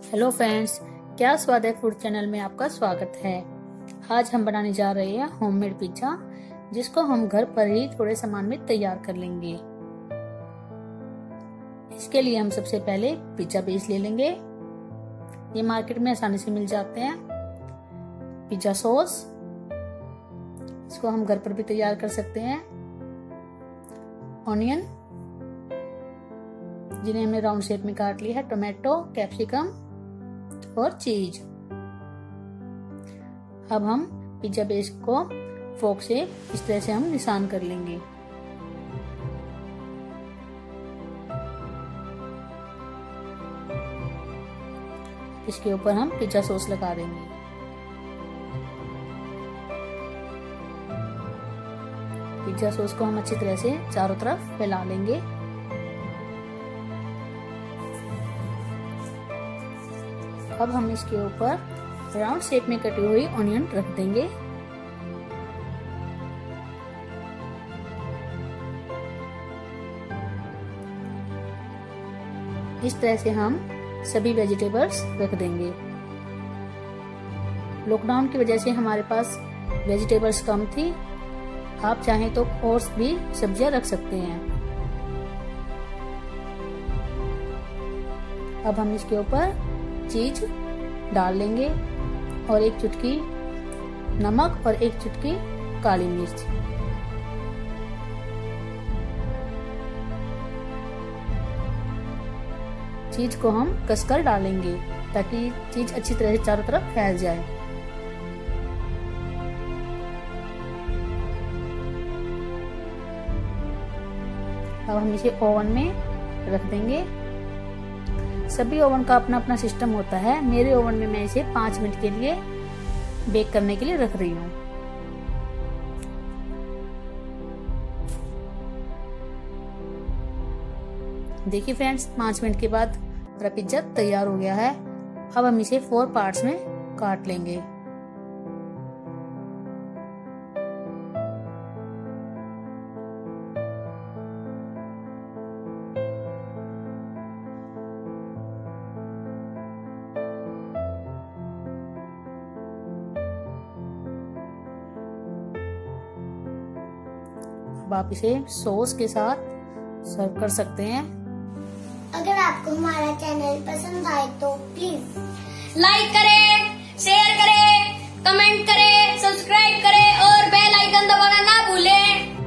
Hello friends, क्या स्वाद है फूड चैनल में आपका स्वागत है। आज हम बनाने जा रहे हैं होममेड पिज्जा, जिसको हम घर पर ही थोड़े सामान में तैयार कर लेंगे। इसके लिए हम सबसे पहले पिज्जा बेस ले लेंगे। ये मार्केट में आसानी से मिल जाते हैं। पिज्जा सॉस, इसको हम घर पर भी तैयार कर सकते हैं। ऑनियन, जिन्हें हमने राउंड शेप में काट लिया है। टोमेटो, कैप्सिकम और चीज। अब हम पिज्जा बेस को फोक से इस तरह से हम निशान कर लेंगे। इसके ऊपर हम पिज्जा सॉस लगा देंगे। पिज्जा सॉस को हम अच्छी तरह से चारों तरफ फैला लेंगे। अब हम इसके ऊपर राउंड शेप में कटी हुई ऑनियन रख देंगे। इस तरह से हम सभी वेजिटेबल्स रख देंगे। लॉकडाउन की वजह से हमारे पास वेजिटेबल्स कम थी। आप चाहें तो और भी सब्जियां रख सकते हैं। अब हम इसके ऊपर चीज डाल लेंगे और एक चुटकी नमक और एक चुटकी काली मिर्च। चीज को हम कसकर डालेंगे ताकि चीज अच्छी तरह से चारों तरफ फैल जाए। अब हम इसे ओवन में रख देंगे। सभी ओवन का अपना अपना सिस्टम होता है। मेरे ओवन में मैं इसे 5 मिनट के लिए बेक करने के लिए रख रही हूँ। देखिए फ्रेंड्स, 5 मिनट के बाद हमारा पिज्जा तैयार हो गया है। अब हम इसे 4 पार्ट्स में काट लेंगे। अब आप इसे सॉस के साथ सर्व कर सकते हैं। अगर आपको हमारा चैनल पसंद आए तो प्लीज लाइक करें, शेयर करें, कमेंट करें, सब्सक्राइब करें और बेल आइकन दबाना ना भूलें।